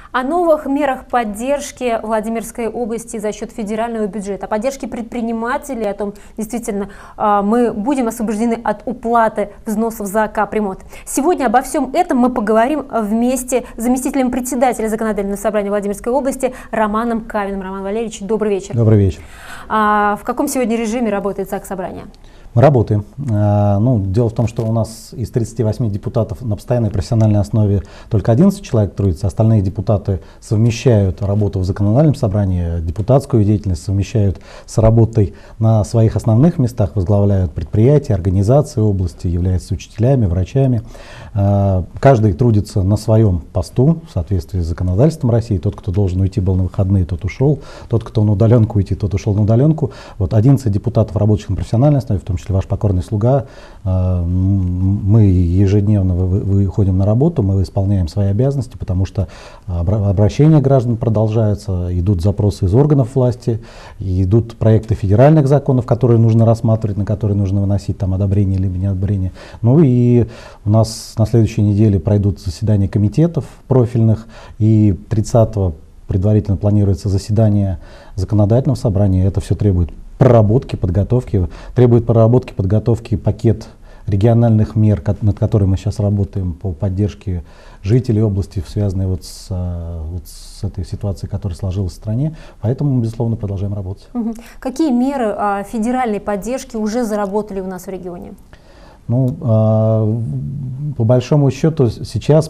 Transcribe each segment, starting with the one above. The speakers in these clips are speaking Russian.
О новых мерах поддержки Владимирской области за счет федерального бюджета, о поддержке предпринимателей, о том, действительно, мы будем освобождены от уплаты взносов за капремонт. Сегодня обо всем этом мы поговорим вместе с заместителем председателя Законодательного собрания Владимирской области Романом Кавиным. Роман Валерьевич, добрый вечер. Добрый вечер. В каком сегодня режиме работает Заксобрание? Мы работаем. Дело в том, что у нас из 38 депутатов на постоянной профессиональной основе только 11 человек трудится. Остальные депутаты совмещают работу в законодательном собрании, депутатскую деятельность совмещают с работой на своих основных местах, возглавляют предприятия, организации области, являются учителями, врачами. Каждый трудится на своем посту в соответствии с законодательством России. Тот, кто должен уйти был на выходные, тот ушел. Тот, кто на удаленку уйти, тот ушел на удаленку. 11 депутатов, работающих на профессиональной основе, в том числе ваш покорный слуга, мы ежедневно выходим на работу, мы исполняем свои обязанности, потому что обращения граждан продолжаются, идут запросы из органов власти, идут проекты федеральных законов, которые нужно рассматривать, на которые нужно выносить там одобрение либо неодобрение. Ну и у нас на следующей неделе пройдут заседания комитетов профильных, и 30-го предварительно планируется заседание законодательного собрания. Это все требует проработки, подготовки, пакет региональных мер, над которыми мы сейчас работаем по поддержке жителей области, связанной с этой ситуацией, которая сложилась в стране. Поэтому мы, безусловно, продолжаем работать. Какие меры федеральной поддержки уже заработали у нас в регионе? По большому счету сейчас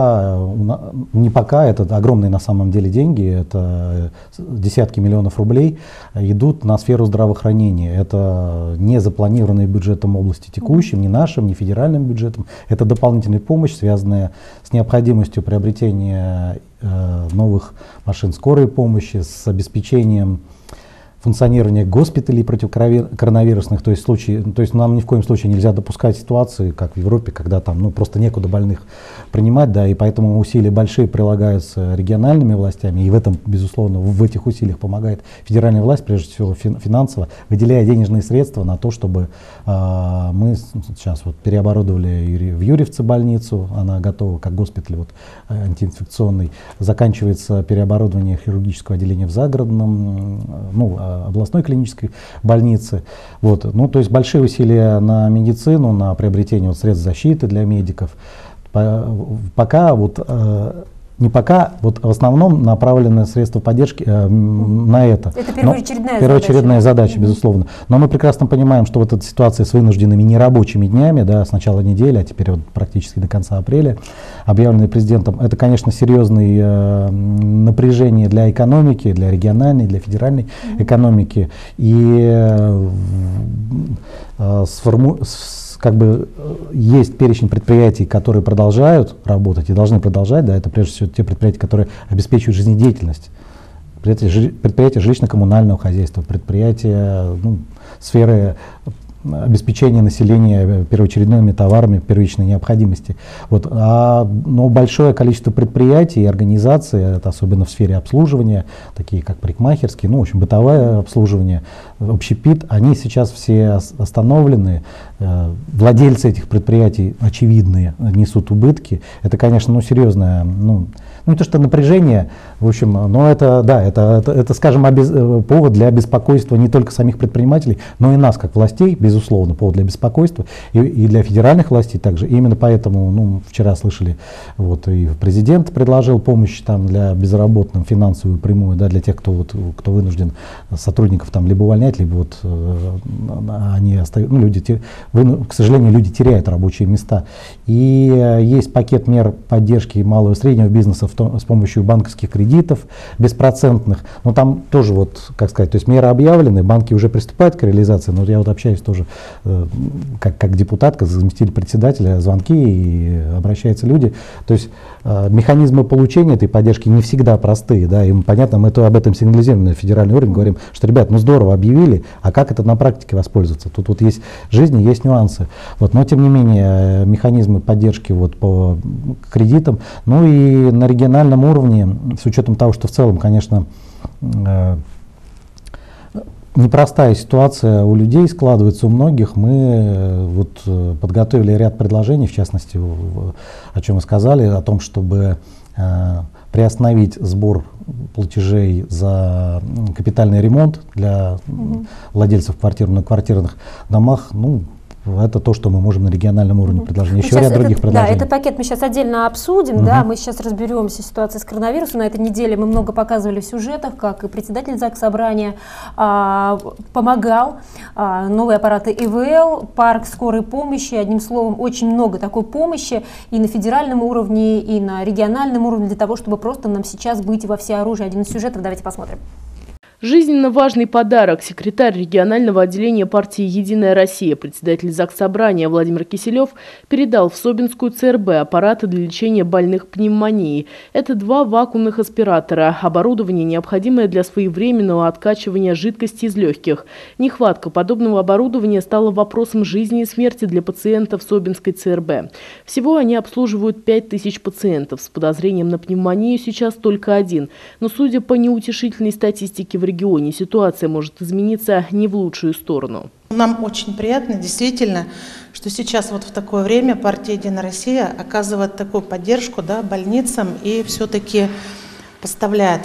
это огромные на самом деле деньги, это десятки миллионов рублей идут на сферу здравоохранения. Это не запланированные бюджетом области текущим, ни нашим, ни федеральным бюджетом. Это дополнительная помощь, связанная с необходимостью приобретения новых машин скорой помощи, с обеспечением функционирование госпиталей противокоронавирусных, то есть нам ни в коем случае нельзя допускать ситуации, как в Европе, когда там просто некуда больных принимать, да, и поэтому усилия большие прилагаются региональными властями, и в этом, безусловно, в этих усилиях помогает федеральная власть, прежде всего финансово, выделяя денежные средства на то, чтобы мы сейчас переоборудовали в Юрьевце больницу, она готова как госпиталь антиинфекционный, заканчивается переоборудование хирургического отделения в Загородном, областной клинической больницы. То есть большие усилия на медицину, на приобретение средств защиты для медиков. В основном направлены средства поддержки на это. Это первоочередная задача, безусловно. Но мы прекрасно понимаем, что эта ситуация с вынужденными нерабочими днями, с начала недели, а теперь практически до конца апреля, объявленный президентом, это, конечно, серьезное напряжение для экономики, для региональной, для федеральной экономики. И есть перечень предприятий, которые продолжают работать и должны продолжать, это прежде всего те предприятия, которые обеспечивают жизнедеятельность, предприятия жилищно-коммунального хозяйства, предприятия сферы обеспечения населения первоочередными товарами первичной необходимости. Но большое количество предприятий и организаций, это особенно в сфере обслуживания, такие как парикмахерские, бытовое обслуживание, общепит, они сейчас все остановлены. Владельцы этих предприятий, очевидные, несут убытки. Это, конечно, серьезное, не то что напряжение, но это, скажем, повод для беспокойства не только самих предпринимателей, но и нас, как властей, безусловно, повод для беспокойства, и для федеральных властей также. И именно поэтому, вчера слышали, и президент предложил помощь для безработным, финансовую прямую, для тех, кто вынужден сотрудников либо увольнять, либо они остаются, к сожалению, люди теряют рабочие места. И есть пакет мер поддержки малого и среднего бизнеса с помощью банковских кредитов беспроцентных. Но там тоже, то есть меры объявлены, банки уже приступают к реализации, но я общаюсь тоже как депутат, как заместитель председателя, звонки, и обращаются люди. То есть механизмы получения этой поддержки не всегда простые, им понятно, мы об этом сигнализируем на федеральный уровень, говорим, что, ребят, здорово объявили, а как это на практике воспользоваться? Тут есть жизнь, есть нюансы. Но тем не менее механизмы поддержки по кредитам, и на региональном уровне, с учетом того, что в целом, конечно, непростая ситуация у людей складывается, у многих. Мы подготовили ряд предложений, в частности, о чем вы сказали, о том, чтобы приостановить сбор платежей за капитальный ремонт для владельцев квартир на квартирных домах, ну, это то, что мы можем на региональном уровне предложить. Еще ряд других предложений. Да, этот пакет мы сейчас отдельно обсудим. Да, мы сейчас разберемся в ситуации с коронавирусом. На этой неделе мы много показывали в сюжетах, как и председатель ЗАГС Собрания помогал. Новые аппараты ИВЛ, парк скорой помощи. Одним словом, очень много такой помощи и на федеральном уровне, и на региональном уровне для того, чтобы просто нам сейчас быть во всеоружии. Один из сюжетов, давайте посмотрим. Жизненно важный подарок. Секретарь регионального отделения партии «Единая Россия», председатель ЗАГС Собрания Владимир Киселев передал в Собинскую ЦРБ аппараты для лечения больных пневмонией. Это 2 вакуумных аспиратора, оборудование, необходимое для своевременного откачивания жидкости из легких. Нехватка подобного оборудования стала вопросом жизни и смерти для пациентов Собинской ЦРБ. Всего они обслуживают 5000 пациентов. С подозрением на пневмонию сейчас только 1. Но судя по неутешительной статистике в регионе, ситуация может измениться не в лучшую сторону. Нам очень приятно, действительно, что сейчас вот в такое время партия «Единая Россия» оказывает такую поддержку, да, больницам и все-таки поставляет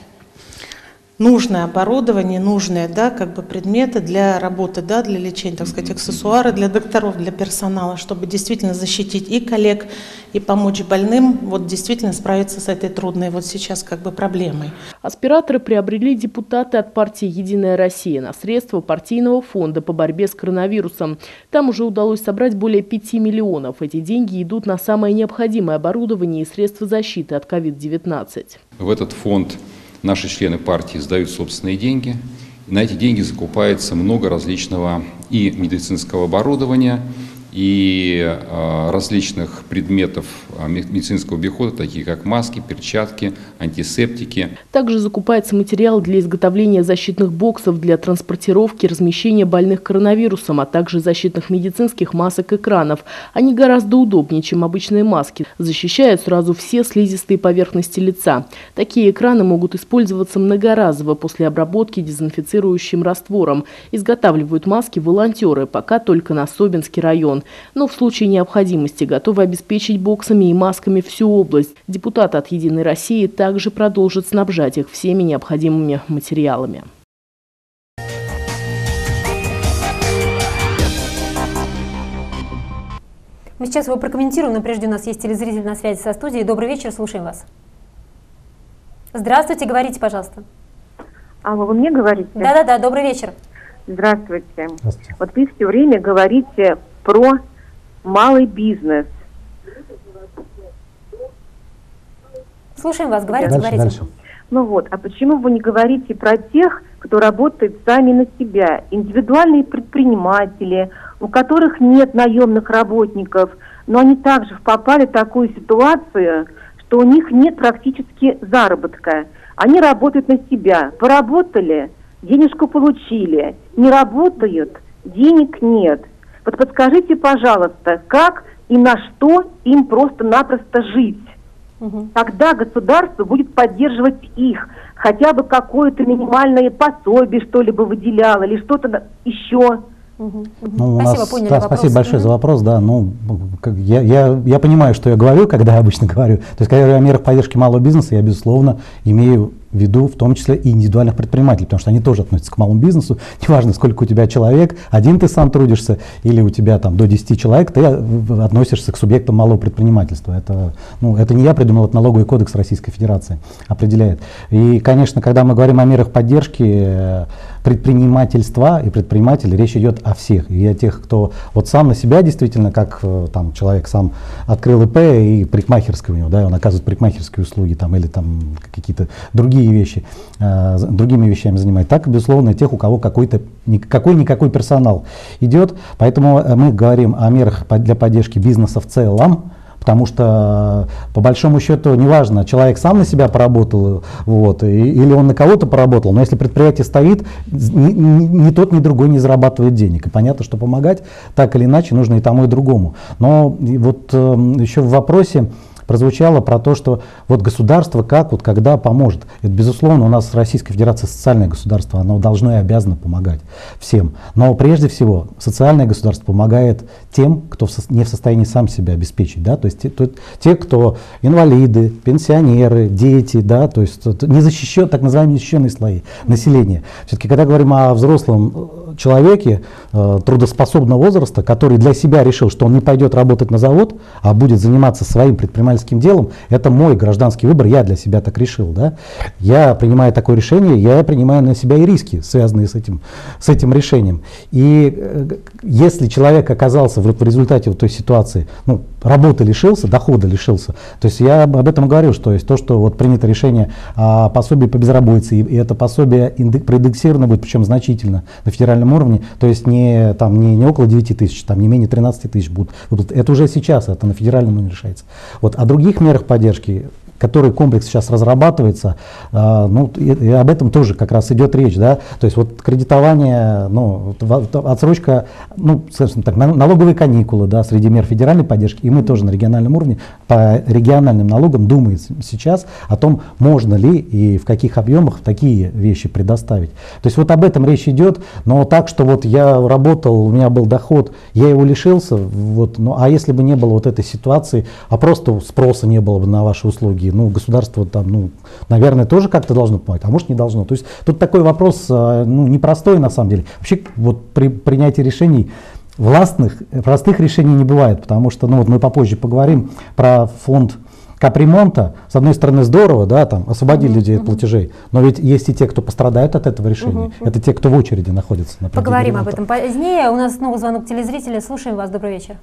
нужное оборудование, нужные, да, как бы предметы для работы, да, для лечения, так сказать, аксессуары для докторов, для персонала, чтобы действительно защитить и коллег, и помочь больным, вот действительно справиться с этой трудной вот сейчас как бы проблемой. Аспираторы приобрели депутаты от партии «Единая Россия» на средства партийного фонда по борьбе с коронавирусом. Там уже удалось собрать более 5 миллионов. Эти деньги идут на самое необходимое оборудование и средства защиты от COVID-19. В этот фонд наши члены партии сдают собственные деньги. На эти деньги закупается много различного и медицинского оборудования, и различных предметов медицинского обихода, такие как маски, перчатки, антисептики. Также закупается материал для изготовления защитных боксов для транспортировки и размещения больных коронавирусом, а также защитных медицинских масок и экранов. Они гораздо удобнее, чем обычные маски, защищают сразу все слизистые поверхности лица. Такие экраны могут использоваться многоразово после обработки дезинфицирующим раствором. Изготавливают маски волонтеры, пока только на Собинский район. Но в случае необходимости готовы обеспечить боксами и масками всю область. Депутаты от «Единой России» также продолжат снабжать их всеми необходимыми материалами. Мы сейчас его прокомментируем, но прежде у нас есть телезритель на связи со студией. Добрый вечер, слушаем вас. Здравствуйте, говорите, пожалуйста. Алло, вы мне говорите? Да, добрый вечер. Здравствуйте. Здравствуйте. Вот вы все время говорите про малый бизнес. Слушаем вас, говорите, Дальше. Ну вот, а почему вы не говорите про тех, кто работает сами на себя? Индивидуальные предприниматели, у которых нет наемных работников, но они также попали в такую ситуацию, что у них нет практически заработка. Они работают на себя. Поработали, денежку получили. Не работают, денег нет. Вот подскажите, пожалуйста, как и на что им просто-напросто жить? Тогда государство будет поддерживать их, хотя бы какое-то минимальное пособие что-либо выделяло или что-то еще. Ну, Спасибо, поняли вопрос. Спасибо большое за вопрос. Да, ну, я понимаю, что я говорю, когда я обычно говорю. То есть, когда я говорю о мерах поддержки малого бизнеса, я, безусловно, имею в виду в том числе и индивидуальных предпринимателей, потому что они тоже относятся к малому бизнесу. Неважно, сколько у тебя человек, один ты сам трудишься, или у тебя там до 10 человек, ты относишься к субъектам малого предпринимательства. Это не я придумал, это налоговый кодекс Российской Федерации определяет. И, конечно, когда мы говорим о мерах поддержки предпринимательства и предпринимателей, речь идет о всех. И о тех, кто вот сам на себя действительно, как там человек сам открыл ИП и парикмахерская у него, да, он оказывает парикмахерские услуги там, или там какие-то другие вещи, другими вещами занимает. Так, безусловно, тех, у кого какой-то никакой персонал идет. Поэтому мы говорим о мерах для поддержки бизнеса в целом. Потому что, по большому счету, неважно, человек сам на себя поработал, вот, или он на кого-то поработал, но если предприятие стоит, ни тот, ни другой не зарабатывает денег. И понятно, что помогать так или иначе нужно и тому, и другому. Но вот еще в вопросе прозвучало про то, что вот государство как, вот когда поможет. Это, безусловно, у нас Российская Федерация социальное государство, оно должно и обязано помогать всем. Но прежде всего социальное государство помогает тем, кто не в состоянии сам себя обеспечить, да, то есть те, кто инвалиды, пенсионеры, дети, да, то есть так называемые незащищенные слои населения. Все-таки, когда говорим о взрослом человеке трудоспособного возраста, который для себя решил, что он не пойдет работать на завод, а будет заниматься своим предпринимательским делом, это мой гражданский выбор, я для себя так решил, да. Я принимаю такое решение, я принимаю на себя и риски, связанные с этим решением. И если человек оказался в результате вот той ситуации, ну, работы лишился, дохода лишился, то есть я об этом говорю, что есть то, что вот принято решение о пособии по безработице, и это пособие проиндексировано будет, причем значительно на федеральном уровне, то есть не около 9 тысяч, там не менее 13 тысяч будут. Это уже сейчас, это на федеральном уровне решается. Вот, о других мерах поддержки, который комплекс сейчас разрабатывается, ну, и об этом тоже как раз идет речь, да, то есть вот кредитование, ну, отсрочка, ну, скажем так, налоговые каникулы, да, среди мер федеральной поддержки, и мы тоже на региональном уровне по региональным налогам думаем сейчас о том, можно ли и в каких объемах такие вещи предоставить. То есть вот об этом речь идет, но так, что вот я работал, у меня был доход, я его лишился, вот, ну, а если бы не было вот этой ситуации, а просто спроса не было бы на ваши услуги, ну, государство там, ну, наверное, тоже как-то должно помогать, а может не должно. То есть тут такой вопрос, ну, непростой на самом деле. Вообще вот при принятии решений простых решений не бывает, потому что, ну, вот мы попозже поговорим про фонд капремонта. С одной стороны здорово, да, там освободили людей от платежей, но ведь есть и те, кто пострадают от этого решения. Это те, кто в очереди находится. Поговорим об этом позднее. У нас снова звонок телезрителя. Слушаем вас. Добрый вечер.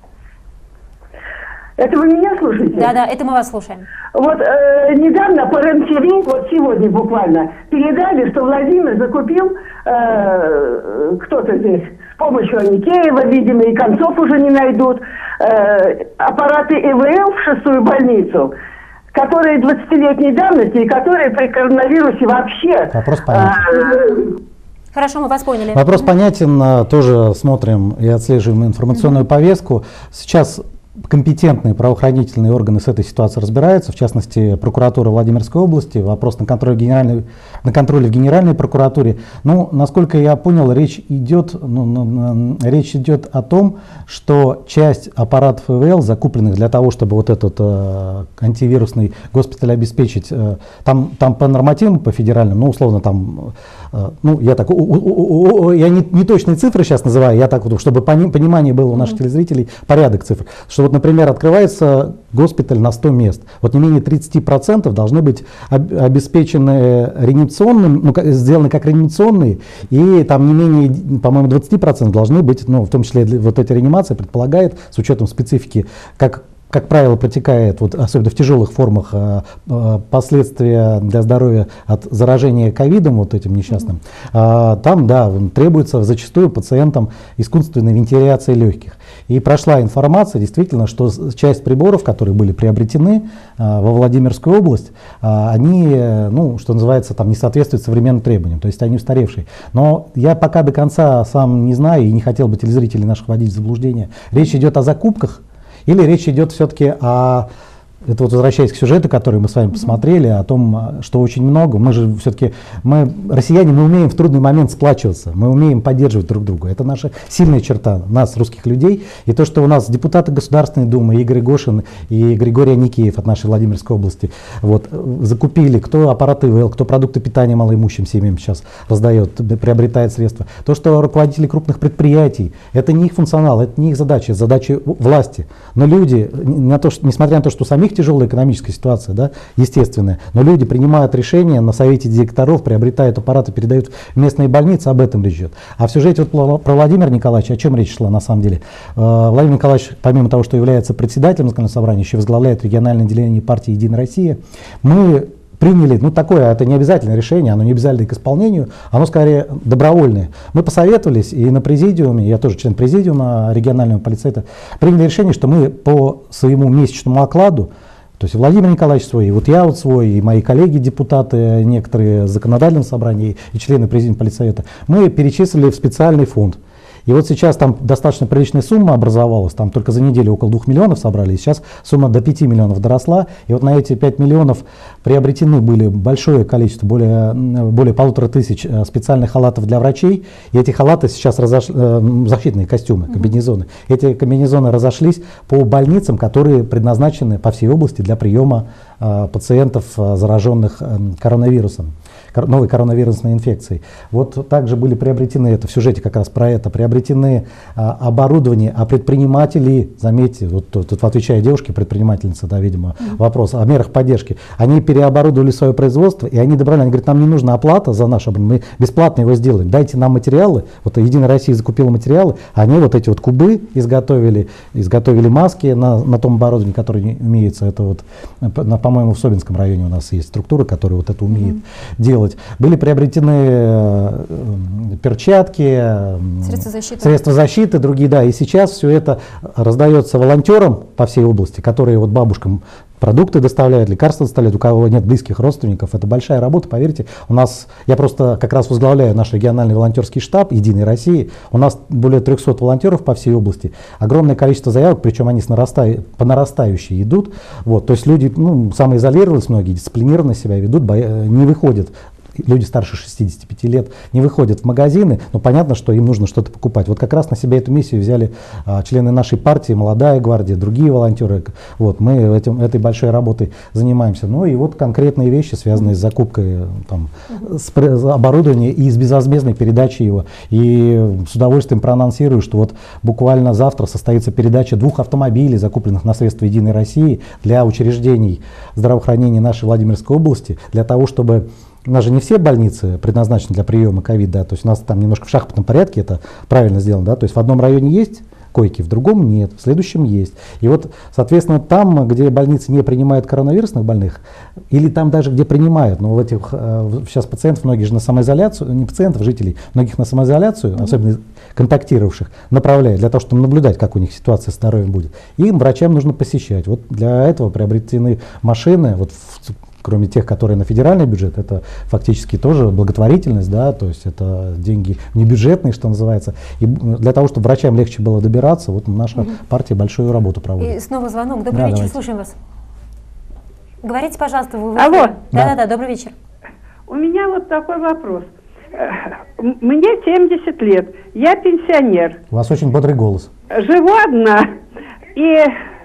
Это вы меня слушаете? Да, это мы вас слушаем. Вот недавно по РЕН-ТВ, вот сегодня буквально, передали, что Владимир закупил кто-то здесь с помощью Аникеева, видимо, и концов уже не найдут, аппараты ИВЛ в 6-ю больницу, которые 20-летней давности и которые при коронавирусе вообще... Вопрос понятен. Хорошо, мы вас поняли. Вопрос понятен, тоже смотрим и отслеживаем информационную повестку. Сейчас компетентные правоохранительные органы с этой ситуацией разбираются, в частности, прокуратура Владимирской области, вопрос на контроле в Генеральной прокуратуре. Ну, насколько я понял, речь идет о том, что часть аппаратов ИВЛ, закупленных для того, чтобы вот этот антивирусный госпиталь обеспечить, там по нормативам, по федеральным, ну, условно, там, ну, я не точные цифры сейчас называю, я так вот, чтобы понимание было у наших телезрителей, порядок цифр. Что вот, например, открывается госпиталь на 100 мест, вот не менее 30% должны быть обеспечены реанимационным, ну, сделаны как реанимационные, и там не менее, по-моему, 20% должны быть, ну, в том числе вот эта реанимация предполагает, с учетом специфики, как правило, протекает, вот, особенно в тяжелых формах, последствия для здоровья от заражения ковидом, вот этим несчастным, там, да, требуется зачастую пациентам искусственной вентиляции легких. И прошла информация, действительно, что часть приборов, которые были приобретены во Владимирскую область, они, ну, что называется, там, не соответствуют современным требованиям, то есть они устаревшие. Но я пока до конца сам не знаю и не хотел бы телезрителей наших вводить в заблуждение. Речь идет о закупках или речь идет все-таки о... Это вот возвращаясь к сюжету, который мы с вами посмотрели, о том, что очень много. Мы же все-таки, россияне, мы умеем в трудный момент сплачиваться, мы умеем поддерживать друг друга. Это наша сильная черта, нас, русских людей. И то, что у нас депутаты Государственной Думы, Игорь Гошин и Григорий Аникеев от нашей Владимирской области, вот, закупили, кто аппараты ИВЛ, кто продукты питания малоимущим семьям сейчас раздает, приобретает средства. То, что руководители крупных предприятий, это не их функционал, это не их задача, это задача власти. Но люди, несмотря на то, что у самих тяжелая экономическая ситуация, да, естественная, но люди принимают решения на совете директоров, приобретают аппараты, передают в местные больницы, об этом речь идет. А в сюжете вот про Владимира Николаевича, о чем речь шла на самом деле? Владимир Николаевич, помимо того, что является председателем Национального собрания, еще возглавляет региональное отделение партии «Единая Россия». Мы приняли, ну, такое, это не обязательное решение, оно не обязательно к исполнению, оно скорее добровольное. Мы посоветовались, и на президиуме, я тоже член президиума регионального полицейта, приняли решение, что мы по своему месячному окладу, то есть Владимир Николаевич свой, и вот я вот свой, и мои коллеги-депутаты, некоторые в законодательном собрании и члены президиума полицейта, мы перечислили в специальный фонд. И вот сейчас там достаточно приличная сумма образовалась, там только за неделю около 2 миллионов собрали, и сейчас сумма до 5 миллионов доросла. И вот на эти 5 миллионов приобретены были большое количество, более 1500 специальных халатов для врачей. И эти халаты сейчас защитные костюмы, комбинезоны. Эти комбинезоны разошлись по больницам, которые предназначены по всей области для приема пациентов, зараженных коронавирусом, новой коронавирусной инфекцией. Вот также были приобретены, это в сюжете как раз про это, приобретены оборудование, а предприниматели, заметьте, вот тут отвечая девушке, предпринимательница, да, видимо, вопрос о мерах поддержки, они переоборудовали свое производство, и они добровольно, они говорят, нам не нужна оплата за наш оборудование, мы бесплатно его сделаем, дайте нам материалы. Вот Единая Россия закупила материалы, они вот эти вот кубы изготовили маски на том оборудовании, которое имеется, это вот, по-моему, в Собинском районе у нас есть структура, которая вот это умеет делать. Были приобретены перчатки, средства защиты, другие, да, и сейчас все это раздается волонтерам по всей области, которые вот бабушкам продукты доставляют, лекарства доставляют, у кого нет близких родственников. Это большая работа, поверьте. У нас, я просто как раз возглавляю наш региональный волонтерский штаб Единой России. У нас более 300 волонтеров по всей области. Огромное количество заявок, причем они по нарастающей идут. Вот, то есть люди самоизолировались, многие дисциплинированно себя ведут, не выходят. Люди старше 65 лет не выходят в магазины, но понятно, что им нужно что-то покупать. Вот как раз на себя эту миссию взяли члены нашей партии, «Молодая гвардия», другие волонтеры. Вот, мы этой большой работой занимаемся. Ну и вот конкретные вещи, связанные с закупкой оборудования и с безвозмездной передачей его. И с удовольствием проанонсирую, что вот буквально завтра состоится передача 2 автомобилей, закупленных на средства Единой России, для учреждений здравоохранения нашей Владимирской области, для того, чтобы... У нас же не все больницы предназначены для приема ковид, да, то есть у нас там немножко в шахматном порядке это правильно сделано, да, то есть в одном районе есть койки, в другом нет, в следующем есть. И вот, соответственно, там, где больницы не принимают коронавирусных больных, или там даже где принимают, но сейчас пациентов, многие же на самоизоляцию, не пациентов, жителей, многих на самоизоляцию, особенно контактировавших, направляют для того, чтобы наблюдать, как у них ситуация с здоровьем будет. И им, врачам, нужно посещать. Вот для этого приобретены машины, вот кроме тех, которые на федеральный бюджет, это фактически тоже благотворительность, да, то есть это деньги небюджетные, что называется. И для того, чтобы врачам легче было добираться, вот наша партия большую работу проводит. И снова звонок. Добрый вечер, слушаем вас. Говорите, пожалуйста, вы... Алло. Да, добрый вечер. У меня вот такой вопрос. Мне 70 лет, я пенсионер. У вас очень бодрый голос. Живу одна, и...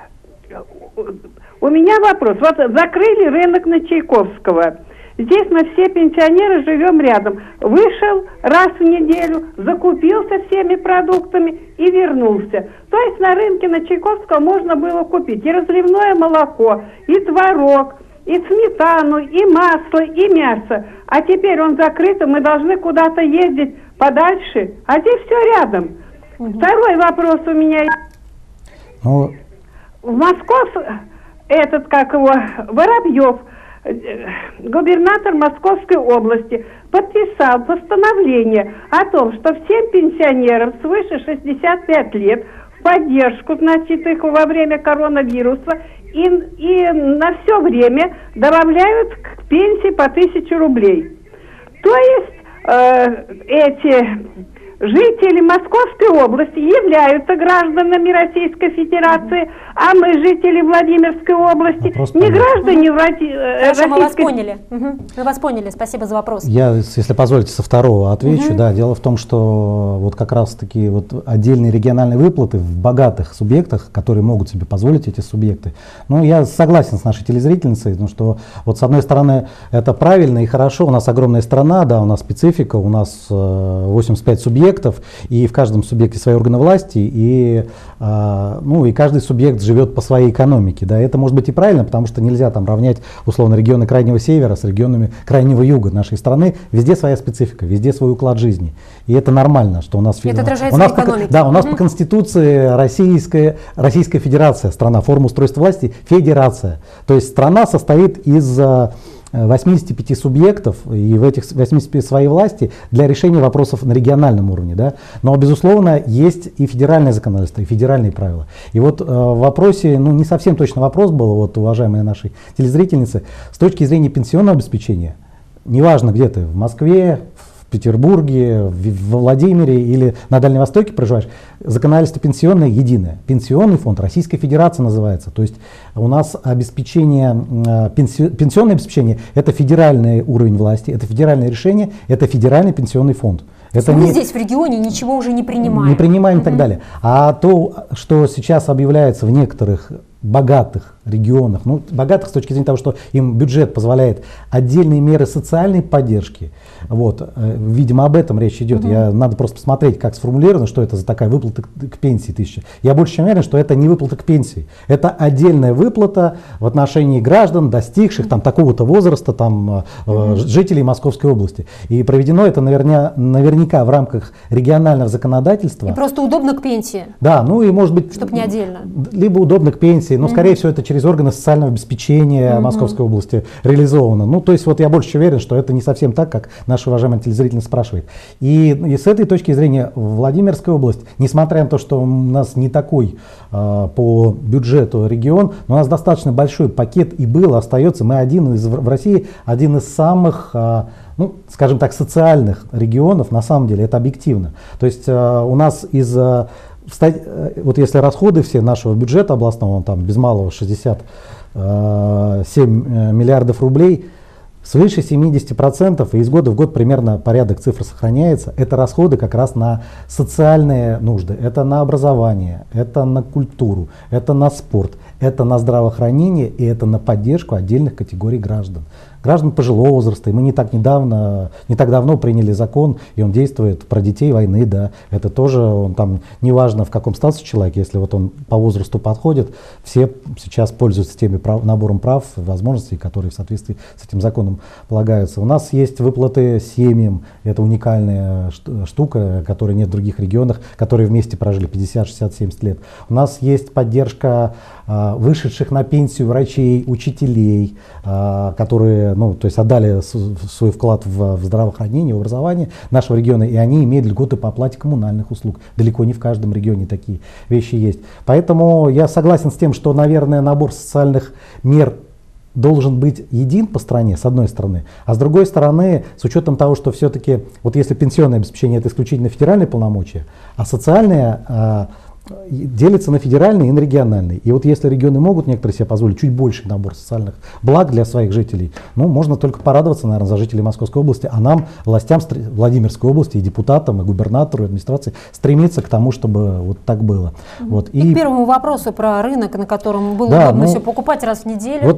У меня вопрос. Вот закрыли рынок на Чайковского. Здесь мы все пенсионеры живем рядом. Вышел раз в неделю, закупился всеми продуктами и вернулся. То есть на рынке на Чайковского можно было купить и разливное молоко, и творог, и сметану, и масло, и мясо. А теперь он закрыт, и мы должны куда-то ездить подальше. А здесь все рядом. Второй вопрос у меня. В Москве... Воробьев, губернатор Московской области, подписал постановление о том, что всем пенсионерам свыше 65 лет в поддержку, значит, их во время коронавируса и на все время добавляют к пенсии по 1000 рублей. То есть эти... Жители Московской области являются гражданами Российской Федерации, а мы, жители Владимирской области, не граждане Российской... Мы вас поняли. Мы вас поняли, спасибо за вопрос. Я, если позволите, со второго отвечу. Да, дело в том, что вот как раз-таки вот отдельные региональные выплаты в богатых субъектах, которые могут себе позволить эти субъекты. Ну, я согласен с нашей телезрительницей, потому что вот с одной стороны это правильно и хорошо, у нас огромная страна, да, у нас специфика, у нас 85 субъектов, и в каждом субъекте свои органы власти, и каждый субъект живет по своей экономике. Да. Это может быть и правильно, потому что нельзя там равнять условно регионы Крайнего Севера с регионами Крайнего Юга нашей страны. Везде своя специфика, везде свой уклад жизни. И это нормально, что у нас... Это отражается в экономике. Да, у нас по Конституции Российская Федерация, страна, форма устройства власти, федерация. То есть страна состоит из 85 субъектов, и в этих 85 своей власти для решения вопросов на региональном уровне. Да? Но, безусловно, есть и федеральное законодательство, и федеральные правила. И вот в вопросе, не совсем точно вопрос был, вот, уважаемые наши телезрительницы, с точки зрения пенсионного обеспечения, неважно где ты, в Москве, в Петербурге, во Владимире или на Дальнем Востоке проживаешь, законодательство пенсионное единое. Пенсионный фонд Российской Федерации называется. То есть у нас обеспечение, пенсионное обеспечение – это федеральный уровень власти, это федеральное решение, это федеральный пенсионный фонд. Это мы здесь в регионе ничего уже не принимаем. Не принимаем и так далее. А то, что сейчас объявляется в некоторых богатых регионах, ну, богатых с точки зрения того, что им бюджет позволяет отдельные меры социальной поддержки, вот, видимо, об этом речь идет. Надо просто посмотреть, как сформулировано, что это за такая выплата к пенсии 1000. Я больше чем уверен, что это не выплата к пенсии. Это отдельная выплата в отношении граждан, достигших там такого-то возраста, там, жителей Московской области. И проведено это наверняка в рамках регионального законодательства. И просто удобно к пенсии. Да, ну и может быть... Чтобы не отдельно. Либо удобно к пенсии, но скорее всего это через органы социального обеспечения Московской области реализовано. Ну, то есть вот я больше уверен, что это не совсем так, как наш уважаемый телезритель спрашивает. И с этой точки зрения Владимирская область, несмотря на то, что у нас не такой по бюджету регион, но у нас достаточно большой пакет и был, остается. Мы в России один из самых, ну, скажем так, социальных регионов, на самом деле, это объективно. То есть у нас вот если расходы все нашего бюджета областного, там без малого 67 миллиардов рублей, свыше 70%, и из года в год примерно порядок цифр сохраняется, это расходы как раз на социальные нужды, это на образование, это на культуру, это на спорт, это на здравоохранение и это на поддержку отдельных категорий граждан. Граждан пожилого возраста. И мы не так давно приняли закон, и он действует про детей войны, да. Это тоже, он там, неважно в каком статусе человек, если вот он по возрасту подходит, все сейчас пользуются теми набором прав, возможностей, которые в соответствии с этим законом полагаются. У нас есть выплаты семьям, это уникальная штука, которой нет в других регионах, которые вместе прожили 50, 60, 70 лет. У нас есть поддержка вышедших на пенсию врачей, учителей, которые, ну, то есть отдали свой вклад в здравоохранение, в образование нашего региона, и они имеют льготы по оплате коммунальных услуг. Далеко не в каждом регионе такие вещи есть. Поэтому я согласен с тем, что, наверное, набор социальных мер должен быть един по стране, с одной стороны, а с другой стороны, с учетом того, что все-таки, вот если пенсионное обеспечение это исключительно федеральные полномочия, а социальное делится на федеральные и на региональные. И вот если регионы могут некоторые себе позволить чуть больше набор социальных благ для своих жителей, ну, можно только порадоваться, наверное, за жителей Московской области, а нам, властям Владимирской области, и депутатам, и губернатору, и администрации, стремиться к тому, чтобы вот так было. Вот. И к первому вопросу про рынок, на котором было удобно все покупать раз в неделю.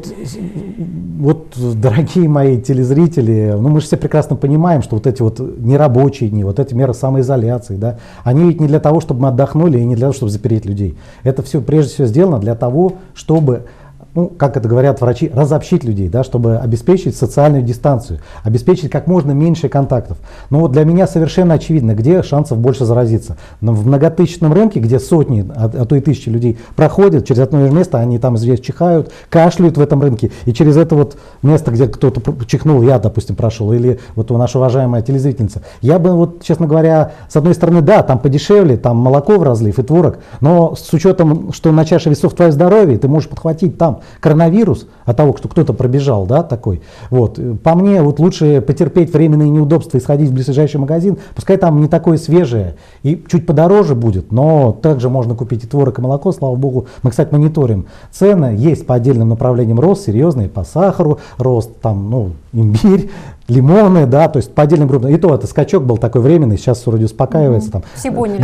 Вот, дорогие мои телезрители, ну, мы же все прекрасно понимаем, что вот эти вот нерабочие дни, вот эти меры самоизоляции, да, они ведь не для того, чтобы мы отдохнули, и не для того, чтобы запереть людей. Это все прежде всего сделано для того, чтобы, ну, как это говорят врачи, разобщить людей, да, чтобы обеспечить социальную дистанцию, обеспечить как можно меньше контактов. Но вот для меня совершенно очевидно, где шансов больше заразиться. Но в многотысячном рынке, где сотни, а то и тысячи людей проходят через одно место, они там, извиняюсь, чихают, кашляют в этом рынке, и через это вот место, где кто-то чихнул, я, допустим, прошел, или вот наша уважаемая телезрительница. Я бы, вот, честно говоря, с одной стороны, да, там подешевле, там молоко в разлив и творог, но с учетом, что на чаше весов твое здоровье, ты можешь подхватить там коронавирус от того, что кто-то пробежал, да, такой. Вот. По мне, вот лучше потерпеть временные неудобства и сходить в ближайший магазин, пускай там не такое свежее и чуть подороже будет, но также можно купить и творог, и молоко, слава богу. Мы, кстати, мониторим цены, есть по отдельным направлениям рост серьезный, по сахару рост, там, ну, имбирь, лимоны, да, то есть по отдельным группам. И то это скачок был такой временный, сейчас вроде успокаивается. Там. Все поняли,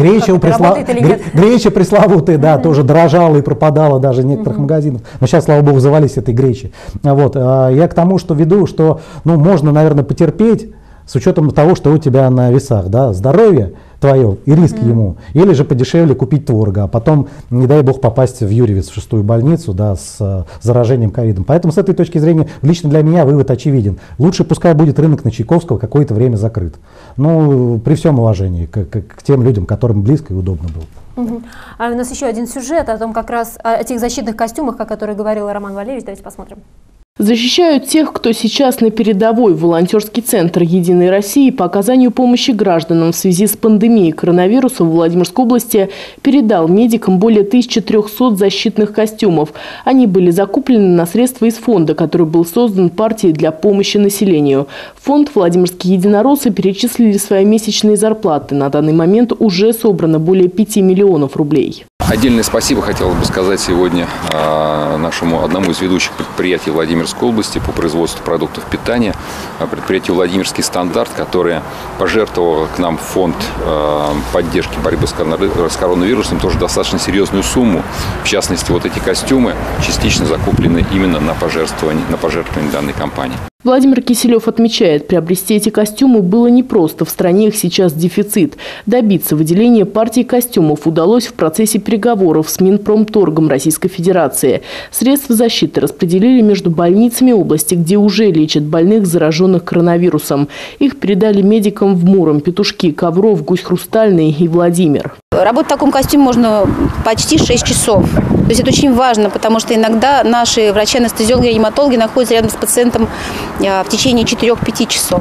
греча пресловутая, да, тоже дорожала и пропадала даже в некоторых магазинах. Но сейчас, слава богу, завались этой гречи. Вот. Я к тому, что веду, что, ну, можно, наверное, потерпеть с учетом того, что у тебя на весах, да, здоровье твое и риск ему, или же подешевле купить творога, а потом, не дай бог, попасть в Юрьевец, в 6-ю больницу, да, с заражением ковидом. Поэтому с этой точки зрения, лично для меня вывод очевиден. Лучше пускай будет рынок на Чайковского какое-то время закрыт. Ну, при всем уважении к тем людям, которым близко и удобно было. А у нас еще один сюжет о том, как раз о тех защитных костюмах, о которых говорил Роман Валерьевич. Давайте посмотрим. Защищают тех, кто сейчас на передовой. Волонтерский центр «Единой России» по оказанию помощи гражданам в связи с пандемией коронавируса в Владимирской области передал медикам более 1300 защитных костюмов. Они были закуплены на средства из фонда, который был создан партией для помощи населению. В фонд «Владимирские единороссы» перечислили свои месячные зарплаты. На данный момент уже собрано более 5 миллионов рублей. Отдельное спасибо хотел бы сказать сегодня нашему одному из ведущих предприятий Владимирской области по производству продуктов питания, предприятию «Владимирский стандарт», которое пожертвовало к нам в фонд поддержки борьбы с коронавирусом тоже достаточно серьезную сумму. В частности, вот эти костюмы частично закуплены именно на пожертвование данной компании. Владимир Киселев отмечает, приобрести эти костюмы было непросто. В стране их сейчас дефицит. Добиться выделения партии костюмов удалось в процессе переговоров с Минпромторгом Российской Федерации. Средства защиты распределили между больницами области, где уже лечат больных, зараженных коронавирусом. Их передали медикам в Муром, Петушки, Ковров, Гусь Хрустальный и Владимир. Работать в таком костюме можно почти 6 часов. То есть это очень важно, потому что иногда наши врачи-анестезиологи, реаниматологи находятся рядом с пациентом в течение 4-5 часов.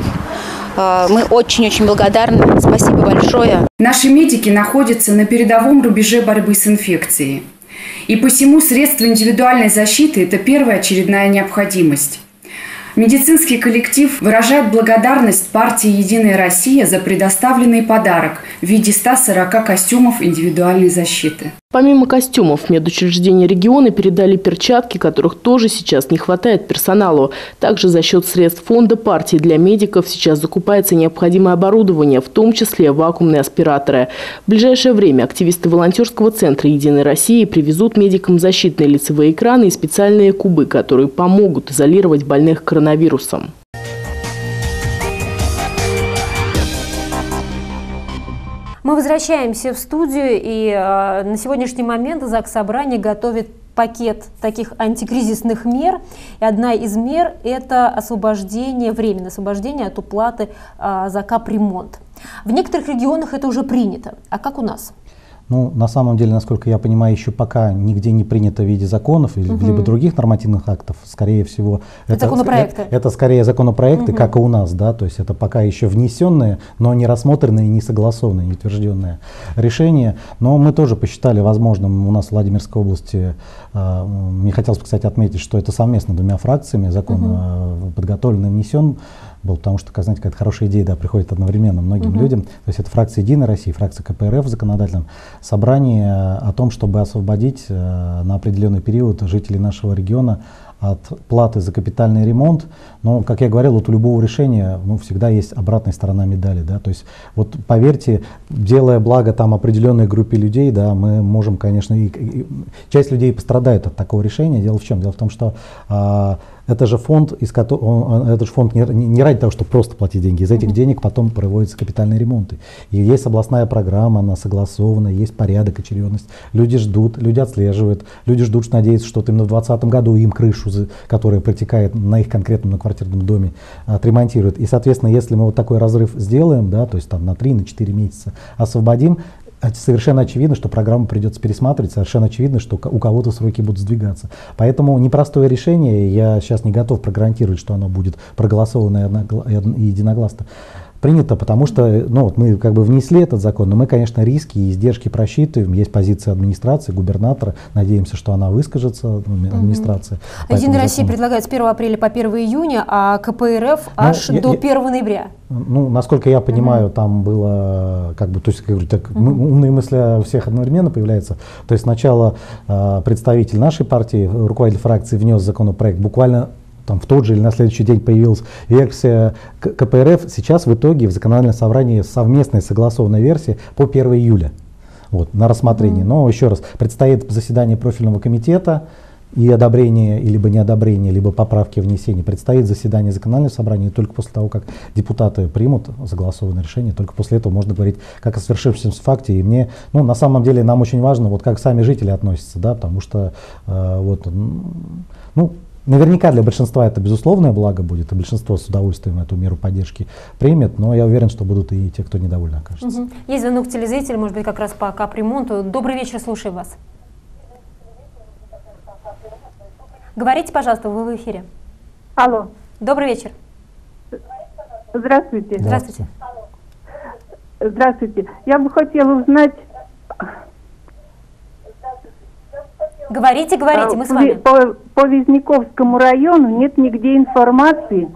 Мы очень-очень благодарны. Спасибо большое. Наши медики находятся на передовом рубеже борьбы с инфекцией. И посему средства индивидуальной защиты – это первая очередная необходимость. Медицинский коллектив выражает благодарность партии «Единая Россия» за предоставленный подарок в виде 140 костюмов индивидуальной защиты. Помимо костюмов, медучреждения региона передали перчатки, которых тоже сейчас не хватает персоналу. Также за счет средств фонда партии для медиков сейчас закупается необходимое оборудование, в том числе вакуумные аспираторы. В ближайшее время активисты волонтерского центра «Единой России» привезут медикам защитные лицевые экраны и специальные кубы, которые помогут изолировать больных коронавирусом. Мы возвращаемся в студию, и на сегодняшний момент Заксобрание готовит пакет таких антикризисных мер. И одна из мер – это временное освобождение от уплаты за капремонт. В некоторых регионах это уже принято. А как у нас? Ну, на самом деле, насколько я понимаю, еще пока нигде не принято в виде законов или либо других нормативных актов. Скорее всего, это скорее законопроекты, как и у нас, да, то есть это пока еще внесенные, но не рассмотренные, не согласованные, не утвержденные решения. Но мы тоже посчитали возможным у нас в Владимирской области, мне хотелось бы, кстати, отметить, что это совместно двумя фракциями закон подготовлен и внесен. Потому что, как знаете, какая-то хорошая идея, да, приходит одновременно многим людям. То есть это фракция «Единой России», фракция КПРФ в законодательном собрании о том, чтобы освободить на определенный период жителей нашего региона от платы за капитальный ремонт. Но, как я говорил, вот у любого решения всегда есть обратная сторона медали. Да? То есть, вот поверьте, делая благо там определенной группе людей, да, мы можем, конечно, часть людей пострадает от такого решения. Дело в чем? Дело в том, что это же фонд, не ради того, чтобы просто платить деньги. Из этих денег потом проводятся капитальные ремонты. И есть областная программа, она согласована, есть порядок, очередность. Люди ждут, люди отслеживают, люди ждут, надеются, что именно в 2020 году им крышу, которая протекает на их конкретном многоквартирном доме, отремонтируют. И, соответственно, если мы вот такой разрыв сделаем, да, то есть там на 3-4 месяца освободим, совершенно очевидно, что программу придется пересматривать, совершенно очевидно, что у кого-то сроки будут сдвигаться. Поэтому непростое решение, я сейчас не готов прогарантировать, что оно будет проголосовано и единогласно принято, потому что мы как бы внесли этот закон, но мы, конечно, риски и издержки просчитываем. Есть позиция администрации, губернатора. Надеемся, что она выскажется, администрация. Единая Россия предлагает с 1 апреля по 1 июня, а КПРФ аж до 1 ноября. Насколько я понимаю, там было, как бы, то есть, как говорю, так, умные мысли у всех одновременно появляются. То есть сначала представитель нашей партии, руководитель фракции внес законопроект, буквально там в тот же или на следующий день появилась версия КПРФ. Сейчас в итоге в законодательном собрании совместная согласованная версия по 1 июля на рассмотрение. Но еще раз, предстоит заседание профильного комитета и одобрение, либо неодобрение, либо поправки, внесения. Предстоит заседание законодательного собрания, и только после того, как депутаты примут согласованное решение, только после этого можно говорить как о свершившемся факте. И мне, на самом деле, нам очень важно, как сами жители относятся, да, потому что наверняка для большинства это безусловное благо будет, и большинство с удовольствием эту меру поддержки примет, но я уверен, что будут и те, кто недовольны окажется. Есть звонок телезрителя, может быть, как раз по капремонту. Добрый вечер, слушаю вас. Говорите, пожалуйста, вы в эфире. Алло. Добрый вечер. Здравствуйте. Здравствуйте. Здравствуйте. Я бы хотела узнать... Говорите, мы с вами. По Вязниковскому району нет нигде информации.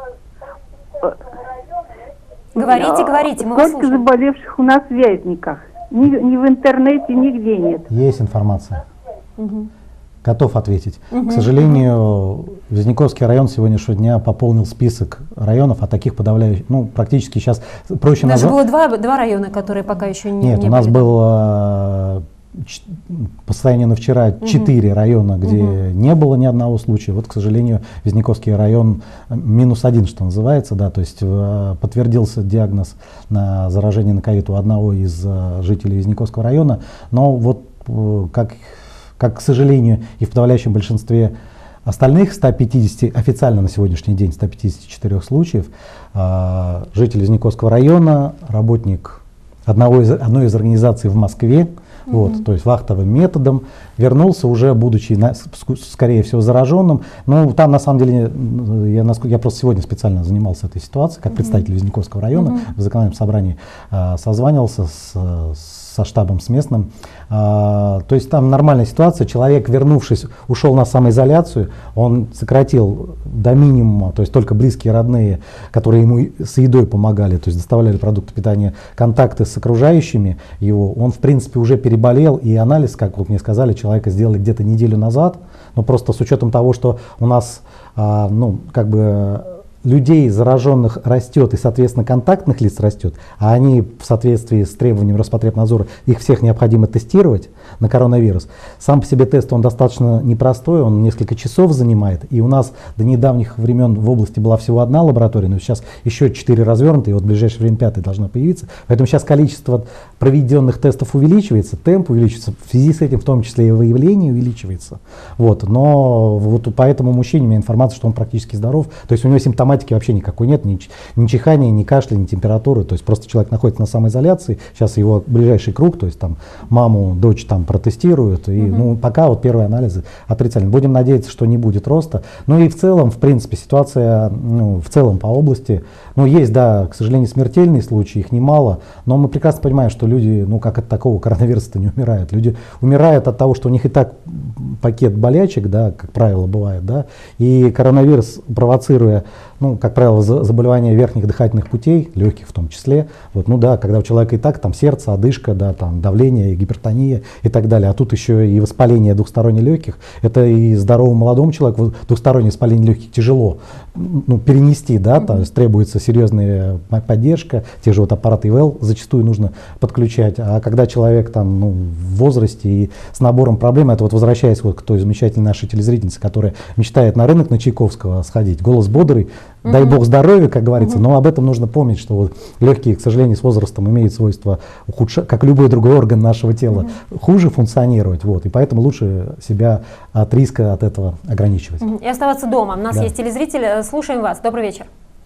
Говорите, мы вас сколько слушаем. Заболевших у нас в Вязниках? Ни в интернете, нигде нет. Есть информация. Готов ответить. К сожалению, Вязниковский район с сегодняшнего дня пополнил список районов, а таких подавляющих, практически сейчас проще назвать. Даже было два района, которые пока еще не Нет, у нас было по состоянию на вчера 4 района, где не было ни одного случая. Вот, к сожалению, Вязниковский район -1, что называется, да, то есть подтвердился диагноз на заражение на ковид у одного из жителей Вязниковского района, но вот как, к сожалению, и в подавляющем большинстве остальных 150, официально на сегодняшний день 154 случаев, житель Вязниковского района, работник одной из организаций в Москве, вот, то есть вахтовым методом, вернулся уже, будучи, скорее всего, зараженным. Но там, на самом деле, я просто сегодня специально занимался этой ситуацией, как представитель Вязниковского района, в законодательном собрании созванивался со штабом, с местным. То есть там нормальная ситуация, человек, вернувшись, ушел на самоизоляцию, он сократил до минимума, то есть только близкие, родные, которые ему с едой помогали, то есть доставляли продукты питания, контакты с окружающими его, он в принципе уже переболел, и анализ, как вот мне сказали, человека сделали где-то неделю назад, но просто с учетом того, что у нас, людей зараженных растет и, соответственно, контактных лиц растет, а они в соответствии с требованием Роспотребнадзора, их всех необходимо тестировать на коронавирус. Сам по себе тест, он достаточно непростой, он несколько часов занимает, и у нас до недавних времен в области была всего одна лаборатория, но сейчас еще 4 развернуты, и вот в ближайшее время 5-я должна появиться. Поэтому сейчас количество проведенных тестов увеличивается, темп увеличивается, в связи с этим в том числе и выявление увеличивается. Вот. Но вот по этому мужчине у меня информация, что он практически здоров, то есть у него симптоматики вообще никакой нет, ни чихания, ни кашля, ни температуры, то есть просто человек находится на самоизоляции, сейчас его ближайший круг, то есть там маму, дочь там протестируют, и пока вот первые анализы отрицательные. Будем надеяться, что не будет роста. Ну и в целом, в принципе, ситуация в целом по области, есть, да, к сожалению, смертельные случаи, их немало, но мы прекрасно понимаем, что люди, как от такого коронавируса-то не умирают. Люди умирают от того, что у них и так пакет болячек, да, как правило, бывает, да, и коронавирус, провоцируя, как правило, заболевания верхних дыхательных путей, легких в том числе, когда у человека и так там сердце, одышка, да, там давление, гипертония и так далее, а тут еще и воспаление двухсторонних легких, это и здоровому молодому человеку двухстороннее воспаление легких тяжело перенести, да, то есть требуется серьезная поддержка, те же аппараты ИВЛ зачастую нужно подключать, а когда человек там в возрасте и с набором проблем, это возвращаясь к той замечательной нашей телезрительнице, которая мечтает на рынок на Чайковского сходить, голос бодрый, дай бог здоровья, как говорится, но об этом нужно помнить, что легкие, к сожалению, с возрастом имеют свойство ухудшать, как любой другой орган нашего тела, хуже функционировать, и поэтому лучше себя от риска от этого ограничивать. И оставаться дома. У нас есть телезритель, слушаем вас. Добрый вечер.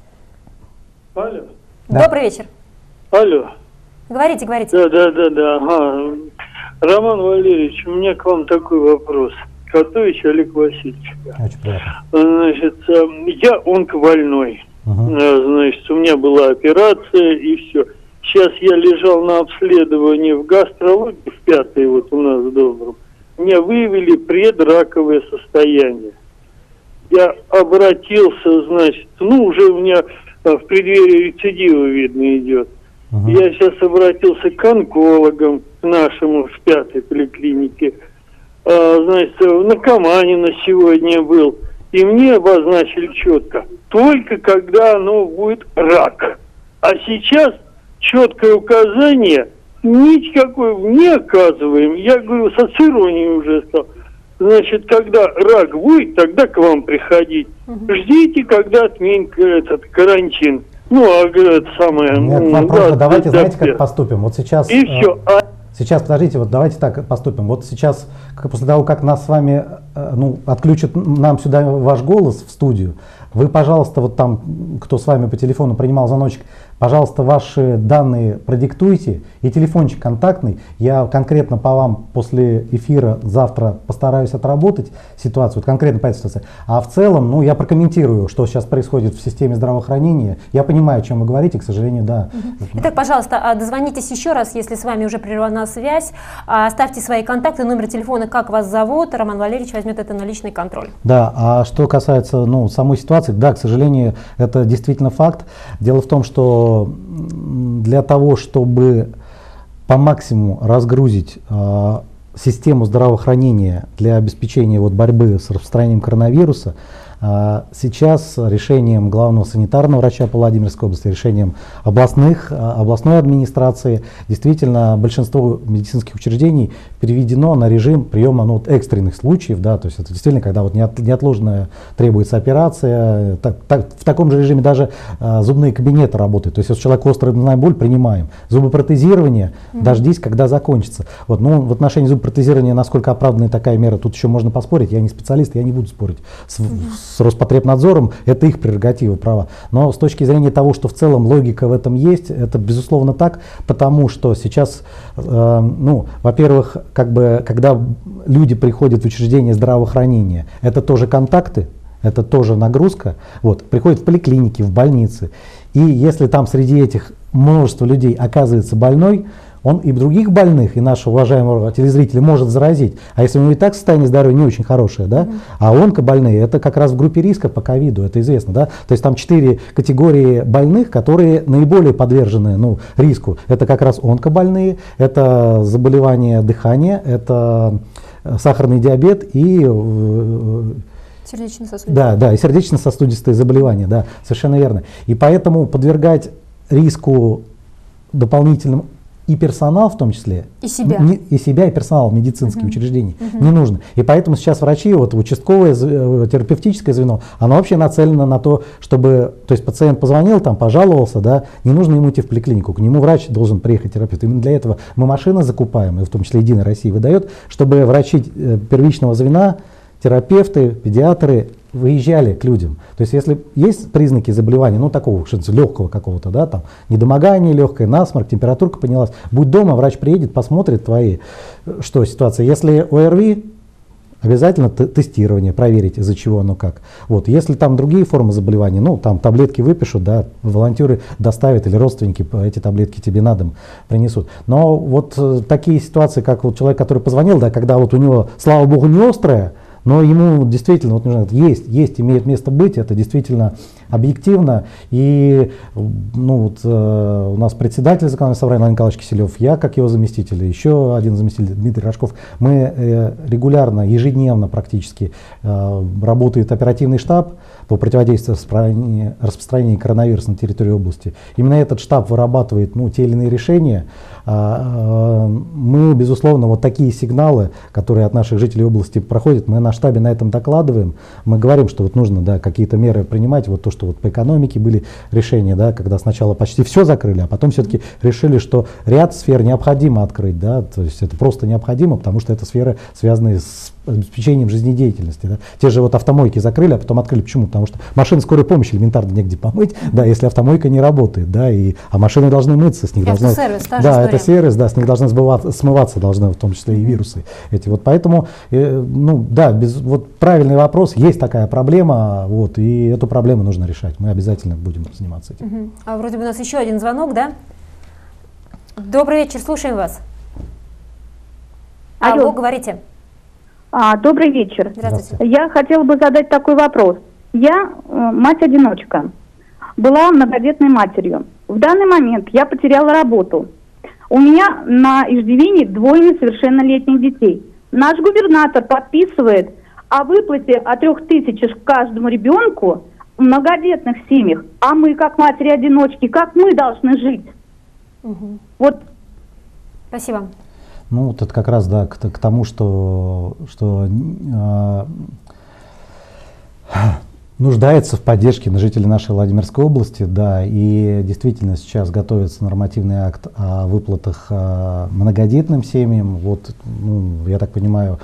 Алло. Добрый вечер. Алло. Говорите. Да. Ага. Роман Валерьевич, у меня к вам такой вопрос. Котович Олег Васильевич. Очень приятно. Значит, я онкобольной. Значит, у меня была операция и все. Сейчас я лежал на обследовании в гастрологии, в 5-й у нас в Добром. Мне выявили предраковое состояние. Я обратился, значит, уже у меня в преддверии рецидива, видно, идет. Я сейчас обратился к онкологам, к нашему в 5-й поликлинике. Значит, на Каманина сегодня был. И мне обозначили четко, только когда будет рак. А сейчас четкое указание, никакой не оказываем. Я говорю, с иронией уже сказал. Значит, когда рак будет, тогда к вам приходить. Ждите, когда отменит этот карантин. Это самое... Давайте, знаете, как поступим? Вот сейчас... И все. Сейчас, подождите, давайте так поступим. Вот сейчас, после того, как нас с вами, отключат нам сюда ваш голос в студию, вы, пожалуйста, там, кто с вами по телефону принимал звоночек, Пожалуйста, ваши данные продиктуйте и телефончик контактный. Я конкретно по вам после эфира завтра постараюсь отработать ситуацию, вот конкретно по этой ситуации. А в целом, ну, я прокомментирую, что сейчас происходит в системе здравоохранения. Я понимаю, о чем вы говорите, к сожалению, да. Итак, пожалуйста, дозвонитесь еще раз, если с вами уже прервана связь. Оставьте свои контакты, номер телефона, как вас зовут. Роман Валерьевич возьмет это на личный контроль. Да, а что касается, ну, самой ситуации, да, к сожалению, это действительно факт. Дело в том, что для того, чтобы по максимуму разгрузить систему здравоохранения для обеспечения вот борьбы с распространением коронавируса, сейчас решением главного санитарного врача по Владимирской области, решением областной администрации, действительно большинство медицинских учреждений переведено на режим приема экстренных случаев, да, то есть это действительно, когда вот неотложная требуется операция, в таком же режиме даже зубные кабинеты работают, то есть если человек острая зубная боль, принимаем. Зубопротезирование, дождись, когда закончится. Вот, ну, в отношении зубопротезирования, насколько оправданная такая мера, тут еще можно поспорить, я не специалист, я не буду спорить с Роспотребнадзором, это их прерогатива, права. Но с точки зрения того, что в целом логика в этом есть, это безусловно так, потому что сейчас, ну, во-первых, как бы, когда люди приходят в учреждение здравоохранения, это тоже контакты, это тоже нагрузка, вот, приходят в поликлиники, в больницы, и если там среди этих множество людей оказывается больной, он и других больных, и нашего уважаемого телезрителя может заразить. А если у него и так состояние здоровья не очень хорошее, да, а онкобольные, это как раз в группе риска по ковиду, это известно, да. То есть там 4 категории больных, которые наиболее подвержены, ну, риску. Это как раз онкобольные, это заболевания дыхания, это сахарный диабет и сердечно-сосудистые. Да, и сердечно-сосудистые заболевания, да, совершенно верно. И поэтому подвергать риску дополнительным и персонал в том числе, и себя, и персонал медицинских учреждений не нужно. И поэтому сейчас врачи, вот участковое терапевтическое звено, оно вообще нацелено на то, чтобы, то есть пациент позвонил, там пожаловался, да, не нужно ему идти в поликлинику, к нему врач должен приехать, терапевт. Именно для этого мы машины закупаем, и в том числе Единая Россия выдает, чтобы врачи первичного звена, терапевты, педиатры выезжали к людям. То есть если есть признаки заболевания, ну такого легкого какого-то, да, там недомогание легкое, насморк, температурка поднялась, будь дома, врач приедет, посмотрит твои, что ситуация. Если ОРВИ, обязательно тестирование, проверить, из-за чего оно как. Вот. Если там другие формы заболеваний, ну там таблетки выпишут, да, волонтеры доставят или родственники эти таблетки тебе на дом принесут. Но вот такие ситуации, как вот человек, который позвонил, да, когда вот у него, слава богу, не острая, но ему действительно вот нужно, есть, имеет место быть, это действительно объективно. И ну, вот, у нас председатель законодательного собрания Владимир Николаевич Киселев, я как его заместитель, еще один заместитель Дмитрий Рожков, мы регулярно, ежедневно практически работает оперативный штаб по противодействию распространению коронавируса на территории области. Именно этот штаб вырабатывает, ну, те или иные решения. Мы, безусловно, вот такие сигналы, которые от наших жителей области проходят, мы на штабе на этом докладываем. Мы говорим, что вот нужно, да, какие-то меры принимать, вот то, что вот по экономике были решения, да, когда сначала почти все закрыли, а потом все-таки решили, что ряд сфер необходимо открыть, да, то есть это просто необходимо, потому что это сферы, связанные с обеспечением жизнедеятельности. Да. Те же вот автомойки закрыли, а потом открыли. Почему? Потому что машины скорой помощи элементарно негде помыть, да, если автомойка не работает, да, а машины должны мыться, с них должны... Автосервис, да, это сервис, да, с них должны смываться должны, в том числе и вирусы эти. Вот поэтому, ну, да, вот правильный вопрос, есть такая проблема, вот, и эту проблему нужно решать. Мы обязательно будем заниматься этим. А вроде бы у нас еще один звонок, да? Добрый вечер, слушаем вас. Алло, говорите. Добрый вечер. Здравствуйте. Я хотела бы задать такой вопрос. Я мать-одиночка, была многодетной матерью. В данный момент я потеряла работу. У меня на иждивении 2 несовершеннолетних детей. Наш губернатор подписывает о выплате от 3000 каждому ребенку в многодетных семьях. А мы, как матери-одиночки, как мы должны жить? Вот. Спасибо. Ну, вот это как раз, да, к нуждается в поддержке на жителей нашей Владимирской области, да, и действительно сейчас готовится нормативный акт о выплатах многодетным семьям. Вот, ну, я так понимаю,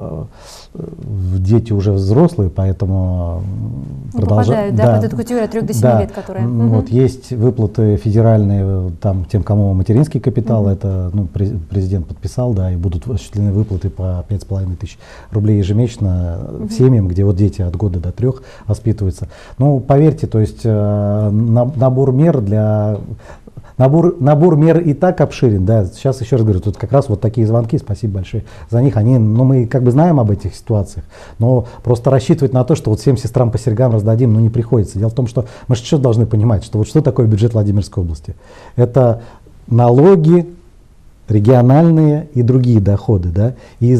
дети уже взрослые, поэтому попадают, да, под эту категорию от 3 до 7 лет, которая. Вот есть выплаты федеральные там тем, кому материнский капитал, это, ну, президент подписал, да, и будут осуществлены выплаты по 5500 рублей ежемесячно семьям, где вот дети от года до 3 воспитываются. Ну, поверьте, то есть набор мер для... Набор мер и так обширен, да. Сейчас еще раз говорю, тут как раз вот такие звонки, спасибо большое за них. Они, ну, мы как бы знаем об этих ситуациях, но просто рассчитывать на то, что вот всем сестрам по серьгам раздадим, ну, не приходится. Дело в том, что мы же что должны понимать, что вот что такое бюджет Владимирской области? Это налоги региональные и другие доходы, да,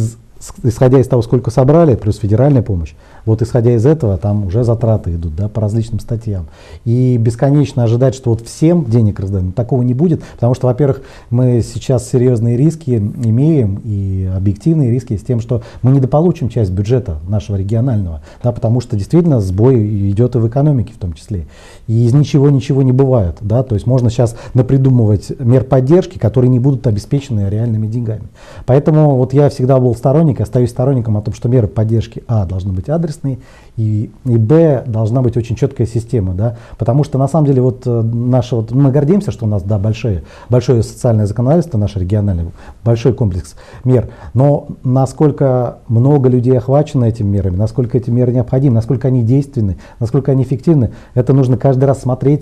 исходя из того, сколько собрали, плюс федеральная помощь, вот исходя из этого там уже затраты идут, да, по различным статьям. И бесконечно ожидать, что вот всем денег раздадим, такого не будет, потому что, во-первых, мы сейчас серьезные риски имеем, и объективные риски с тем, что мы недополучим часть бюджета нашего регионального, да, потому что действительно сбой идет и в экономике в том числе. И из ничего не бывает, да, то есть можно сейчас напридумывать мер поддержки, которые не будут обеспечены реальными деньгами. Поэтому вот я всегда был сторонник, остаюсь сторонником о том, что меры поддержки, должны быть адресные, и б, должна быть очень четкая система, да, потому что на самом деле вот мы гордимся, что у нас, да, большое социальное законодательство, наше региональное, большой комплекс мер, но насколько много людей охвачено этими мерами, насколько эти меры необходимы, насколько они действенны, насколько они эффективны, это нужно каждый раз смотреть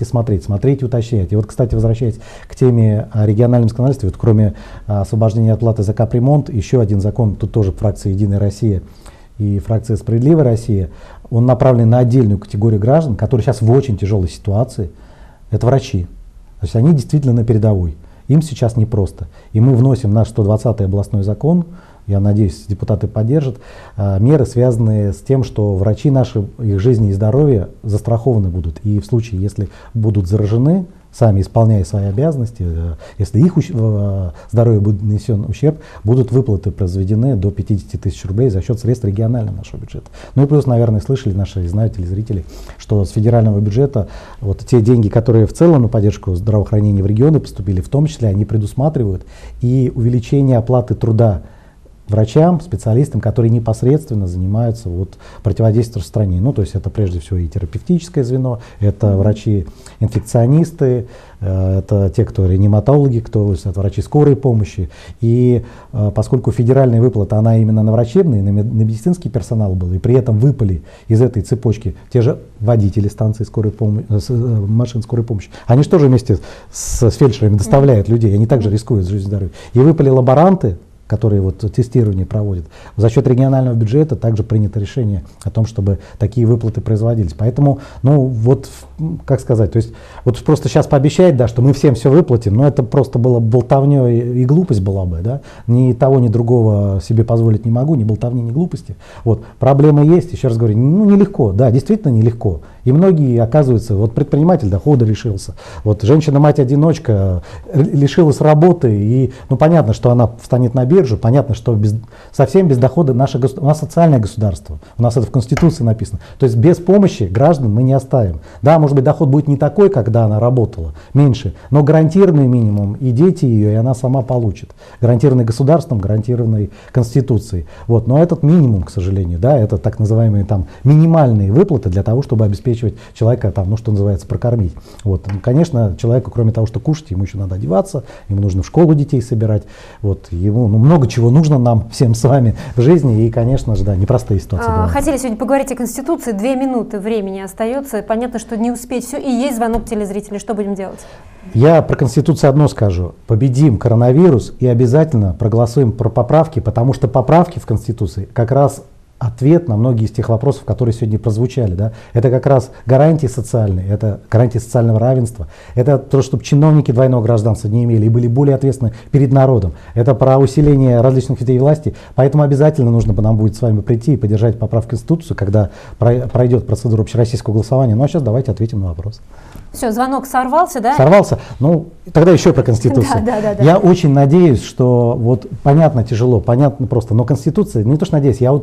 и уточнять. И вот, кстати, возвращаясь к теме о региональном законодательстве, вот кроме освобождения от платы за капремонт, еще один закон, тут тоже фракция «Единая Россия» и фракция «Справедливая Россия», он направлен на отдельную категорию граждан, которые сейчас в очень тяжелой ситуации, это врачи. То есть они действительно на передовой, им сейчас непросто. И мы вносим наш 120-й областной закон, я надеюсь, депутаты поддержат, меры, связанные с тем, что врачи наши, их жизни и здоровье застрахованы будут. И в случае, если будут заражены, сами исполняя свои обязанности, если их здоровью будет нанесен ущерб, будут выплаты произведены до 50 тысяч рублей за счет средств регионального нашего бюджета. Ну и плюс, наверное, слышали наши, знаете ли, зрители, что с федерального бюджета вот те деньги, которые в целом на поддержку здравоохранения в регионы поступили, в том числе они предусматривают и увеличение оплаты труда врачам, специалистам, которые непосредственно занимаются вот противодействием в стране. Ну, то есть это прежде всего и терапевтическое звено, это врачи-инфекционисты, это те, кто реаниматологи, это врачи скорой помощи. И поскольку федеральная выплата, она именно на врачебный, на медицинский персонал была, и при этом выпали из этой цепочки те же водители станции скорой помощи, машин скорой помощи, они же тоже вместе с фельдшерами доставляют людей, они также рискуют жизнью и здоровьем. И выпали лаборанты, которые вот тестирование проводят. За счет регионального бюджета также принято решение о том, чтобы такие выплаты производились. Поэтому, ну вот, как сказать, то есть вот просто сейчас пообещать, да, что мы всем все выплатим, но это просто было болтовня и глупость была бы, да. Ни того, ни другого себе позволить не могу, ни болтовни, ни глупости. Вот, проблемы есть, еще раз говорю, ну нелегко, да, действительно нелегко. И многие, оказывается, вот предприниматель дохода лишился, вот женщина-мать-одиночка лишилась работы, и, ну понятно, что она встанет на биржу, понятно, что совсем без дохода у нас социальное государство, у нас это в Конституции написано. То есть без помощи граждан мы не оставим. Да, может быть, доход будет не такой, когда она работала, меньше, но гарантированный минимум, и дети ее, и она сама получит. Гарантированный государством, гарантированный Конституцией. Вот, но этот минимум, к сожалению, да, это так называемые там минимальные выплаты для того, чтобы обеспечивать человека, там, ну, что называется, прокормить. Вот. Конечно, человеку, кроме того, что кушать, ему еще надо одеваться, ему нужно в школу детей собирать. Вот. Ему много чего нужно нам всем с вами в жизни, и, конечно же, да, непростые ситуации. Хотели сегодня поговорить о Конституции, 2 минуты времени остается, понятно, что не успеть все, и есть звонок телезрителей, что будем делать? Я про Конституцию одно скажу. Победим коронавирус и обязательно проголосуем про поправки, потому что поправки в Конституции как раз ответ на многие из тех вопросов, которые сегодня прозвучали. Да? Это как раз гарантии социальные, это гарантии социального равенства, это то, чтобы чиновники двойного гражданства не имели и были более ответственны перед народом. Это про усиление различных ветвей власти, поэтому обязательно нужно нам будет с вами прийти и поддержать поправку в Конституцию, когда пройдет процедура общероссийского голосования. Ну а сейчас давайте ответим на вопрос. Все, звонок сорвался, да? Сорвался. Ну, тогда еще про Конституцию. Да. Я очень надеюсь, что вот понятно, тяжело, понятно просто, но Конституция, не то что надеюсь, я вот в это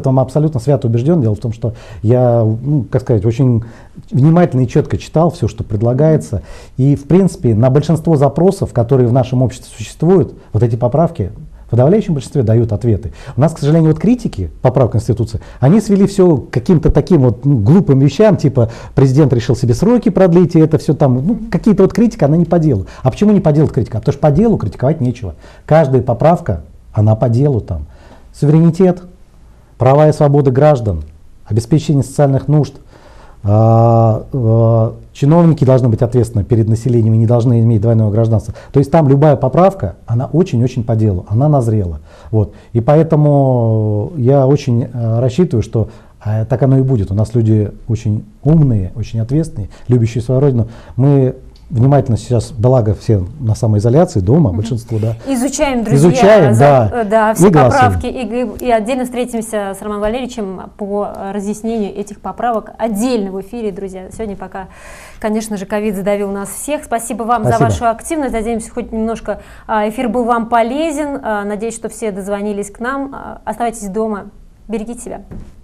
этом абсолютно свято убежден. Дело в том, что я, как сказать, очень внимательно и четко читал все, что предлагается. И, в принципе, на большинство запросов, которые в нашем обществе существуют, вот эти поправки в подавляющем большинстве дают ответы. У нас, к сожалению, вот критики поправок Конституции, они свели все к каким-то таким вот глупым вещам, типа президент решил себе сроки продлить, и это все там, какие-то вот критика, она не по делу. А почему не по делу критика? Потому что по делу критиковать нечего. Каждая поправка, она по делу там. Суверенитет, права и свободы граждан, обеспечение социальных нужд. Чиновники должны быть ответственны перед населением и не должны иметь двойного гражданства. То есть там любая поправка, она очень-очень по делу, она назрела. Вот. И поэтому я очень рассчитываю, что так оно и будет. У нас люди очень умные, очень ответственные, любящие свою родину. Мы внимательно сейчас, благо все на самоизоляции дома, большинство, да. Изучаем, друзья, Изучаем, да, все поправки и отдельно встретимся с Романом Валерьевичем по разъяснению этих поправок отдельно в эфире, друзья. Сегодня пока, конечно же, ковид задавил нас всех. Спасибо вам за вашу активность. Надеемся, хоть немножко эфир был вам полезен. Надеюсь, что все дозвонились к нам. Оставайтесь дома, берегите себя.